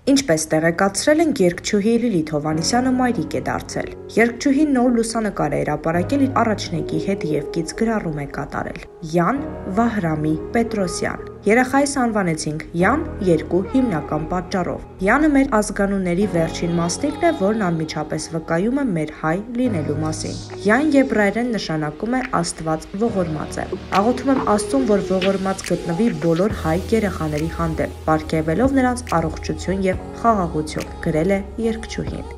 Ինչպես տեղեկացրել են, երգչուհի Լիլիթ Հովհաննիսյանը մայրիկ է դարձել։ Երգչուհին նոր լուսանկար է հրապարակել իր առաջնեկի հետ եւ կից գրառում է կատարել։ Յան Վահրամի Պետրոսյան։ Երեխայիս անվանեցինք Յան երկու հիմնական պատճառով։ Յանը մեր ազգանունների վերջին մասնիկն է, որն անմիջապես վկայում է մեր հայ լինելու մասին։ Յան եբրայերեն նշանակում է Աստված ողորմած է։ Աղոթում եմ Աստծուն, որ ողորմած գտնվի բոլոր հայ երեխաների հանդեպ, պարգևելով նրանց առողջություն եւ խաղաղություն, գրել է երգչուհին։